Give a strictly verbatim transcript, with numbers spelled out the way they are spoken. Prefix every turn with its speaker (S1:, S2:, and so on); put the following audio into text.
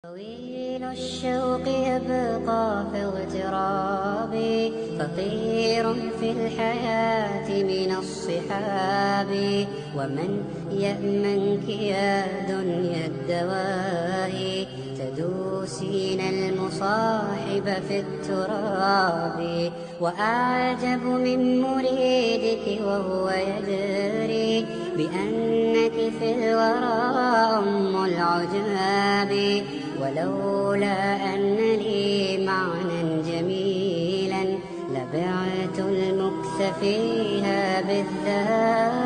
S1: طويل الشوق يبقى في اغترابي، فقير في الحياة من الصحاب. ومن يأمنك يا دنيا الدواء، تدوسين المصاحب في التراب. وأعجب من مريدك وهو يدري بأنك في الورى أم العجاب. ولولا أن لي معنى جميلا لبعت المكث فيها بالذهب.